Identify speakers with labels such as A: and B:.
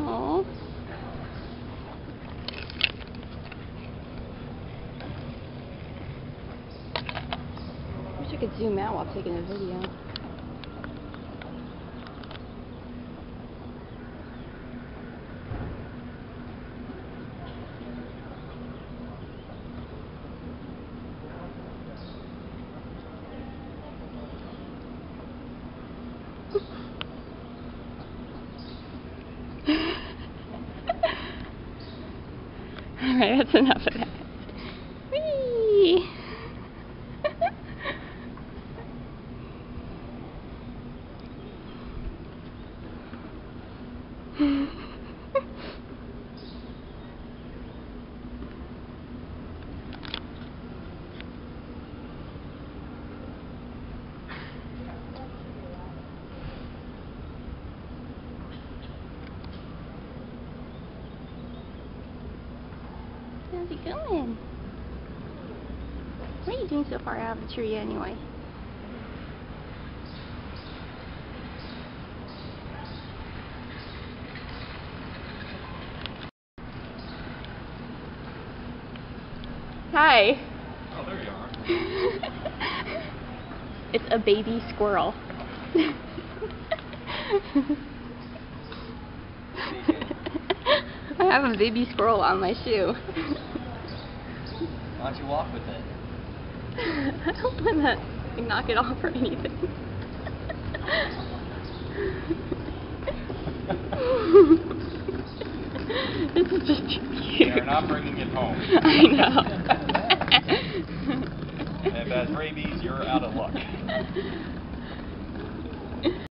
A: Aww. Wish I could zoom out while taking a video. Alright, that's enough of that. Whee! How's it going? What are you doing so far out of the tree anyway? Hi.
B: Oh, there you are.
A: It's a baby squirrel. I have a baby squirrel on my shoe.
B: Why don't you walk with it?
A: I don't want to knock it off or anything. This is just too cute.
B: You're not bringing it home.
A: I know.
B: If it has rabies, you're out of luck.